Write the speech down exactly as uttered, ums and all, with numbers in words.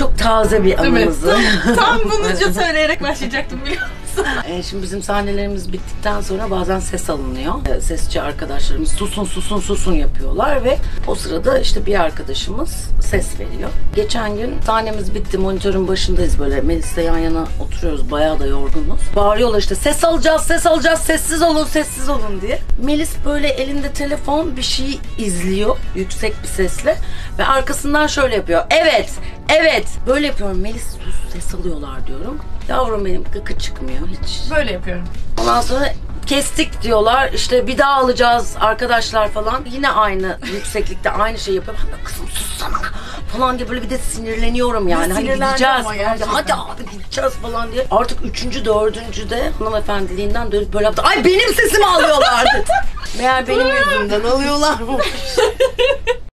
çok taze bir anımızı. Evet. Tam, tam bunu söyleyerek başlayacaktım biliyor musun? E, şimdi bizim sahnelerimiz bittikten sonra bazen ses alınıyor. E, sesçi arkadaşlarımız susun susun susun yapıyorlar ve o sırada işte bir arkadaşımız ses veriyor. Geçen gün sahnemiz bitti, monitörün başındayız böyle. Melis'le yan yana oturuyoruz, bayağı da yorgunuz. Bağırıyorlar işte ses alacağız, ses alacağız, sessiz olun, sessiz olun diye. Melis böyle elinde telefon bir şey izliyor yüksek bir sesle ve arkasından şöyle yapıyor. Evet, evet. Böyle yapıyorum. Melis sus, ses alıyorlar diyorum. Yavrum benim gıkı çıkmıyor hiç. Böyle yapıyorum. Ondan sonra kestik diyorlar. İşte bir daha alacağız arkadaşlar falan. Yine aynı yükseklikte aynı şey yapıyor. Ben de kızım sussana falan diye böyle bir de sinirleniyorum yani. Hani gideceğiz falan diye. Hadi abi gideceğiz falan diye. Artık üçüncü, dördüncü de hanımefendiliğinden dönüp böyle yaptı. Ay benim sesimi alıyorlardı. Meğer benim yüzümden alıyorlarmış.